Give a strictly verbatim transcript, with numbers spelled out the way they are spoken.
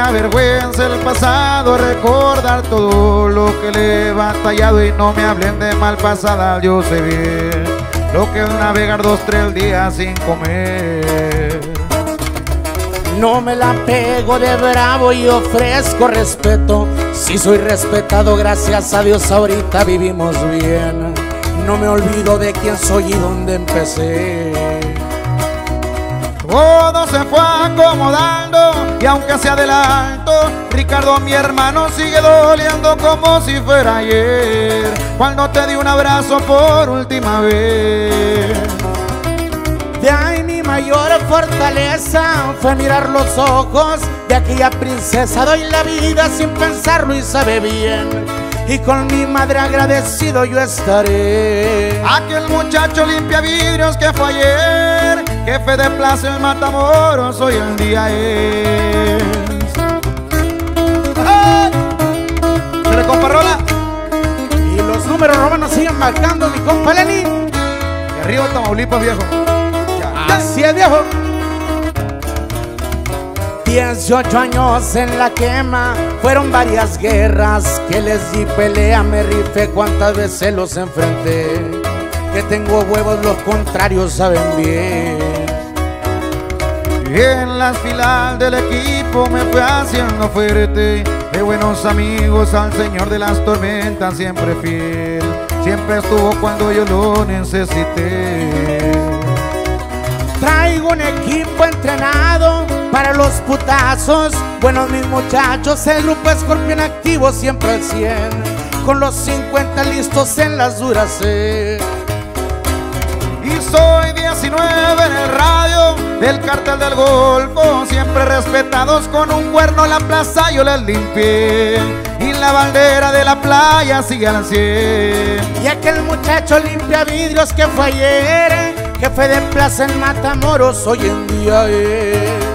avergüenza el pasado, recordar todo lo que le he batallado. Y no me hablen de mal pasada, yo sé bien lo que es navegar dos, tres días sin comer. No me la pego de bravo y ofrezco respeto. Si soy respetado, gracias a Dios ahorita vivimos bien. No me olvido de quién soy y dónde empecé. Todo se fue acomodando y aunque sea adelanto, Ricardo, mi hermano, sigue doliendo como si fuera ayer, cuando te di un abrazo por última vez. De ahí mi mayor fortaleza fue mirar los ojos de aquella princesa. Doy la vida sin pensarlo y sabe bien, y con mi madre agradecido yo estaré. Aquel muchacho limpia vidrios que fue ayer, jefe de plaza en Matamoros, hoy el día es. ¡Ay! ¿Se le compa rola? Y los números romanos siguen marcando, mi compa Lenny. Y arriba Tamaulipas, viejo. Así es, viejo. dieciocho años en la quema, fueron varias guerras que les di pelea, me rifé cuántas veces los enfrenté. Que tengo huevos, los contrarios saben bien. Y en las filas del equipo me fui haciendo fuerte, de buenos amigos al señor de las tormentas siempre fiel. Siempre estuvo cuando yo lo necesité. Traigo un equipo entrenado para los putazos, buenos mis muchachos, el grupo Escorpión activo siempre al cien, con los cincuenta listos en las duras. eh. Y soy diecinueve en el radio del Cártel del Golfo, siempre respetados con un cuerno la plaza yo les limpié, y la bandera de la playa sigue al cien. Y aquel muchacho limpia vidrios que fue ayer, jefe de plaza en Matamoros hoy en día es.